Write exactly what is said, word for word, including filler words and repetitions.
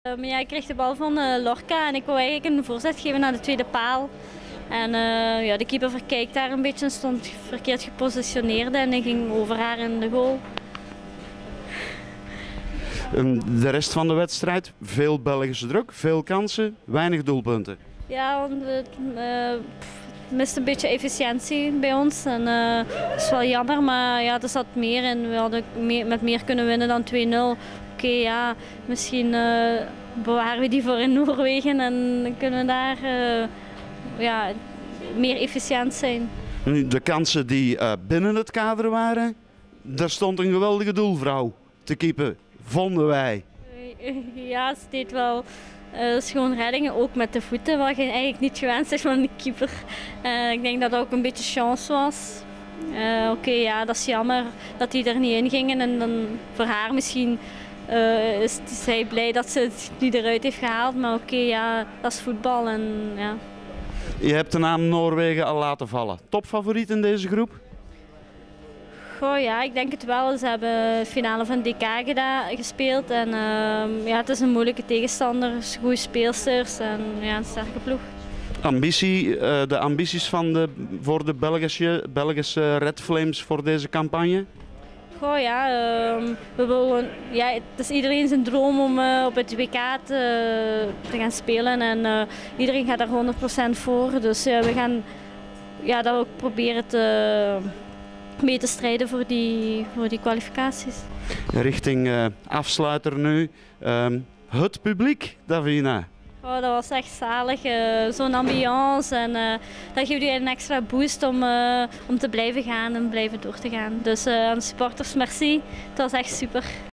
Um, ja, ik kreeg de bal van uh, Lorca en ik wou eigenlijk een voorzet geven naar de tweede paal. En uh, ja, de keeper verkijkt daar een beetje en stond verkeerd gepositioneerd en hij ging over haar in de goal. De rest van de wedstrijd, veel Belgische druk, veel kansen, weinig doelpunten. Ja, want het uh, mist een beetje efficiëntie bij ons. En, uh, dat is wel jammer, maar ja, er zat meer in. We hadden meer, met meer kunnen winnen dan twee nul. Oké, okay, ja, misschien uh, bewaren we die voor in Noorwegen en kunnen we daar uh, ja, meer efficiënt zijn. De kansen die uh, binnen het kader waren, daar stond een geweldige doelvrouw te keepen. Vonden wij. Ja, ze deed wel uh, schoon reddingen, ook met de voeten, wat je eigenlijk niet gewend is van de keeper. Uh, ik denk dat dat ook een beetje chance was. Uh, Oké, okay, ja, dat is jammer dat die er niet in gingen en dan voor haar misschien uh, is zij blij dat ze het niet eruit heeft gehaald. Maar oké, okay, ja, dat is voetbal en ja. Je hebt de naam Noorwegen al laten vallen. Topfavoriet in deze groep? Goh, ja, ik denk het wel. Ze hebben de finale van D K gedaan, gespeeld en uh, ja, het is een moeilijke tegenstander, goede speelsters en ja, een sterke ploeg. Ambitie, uh, de ambities van de, voor de Belgische, Belgische Red Flames voor deze campagne? Goh, ja, uh, we willen, ja, het is iedereen zijn droom om uh, op het W K te, te gaan spelen en uh, iedereen gaat daar honderd procent voor. Dus uh, we gaan ja, dat ook proberen te... mee te strijden voor die, voor die kwalificaties. Richting uh, afsluiter nu. Uh, het publiek, Davina. Oh, dat was echt zalig. Uh, Zo'n ambiance en uh, dat geeft je een extra boost om, uh, om te blijven gaan en blijven door te gaan. Dus uh, aan de supporters, merci. Het was echt super.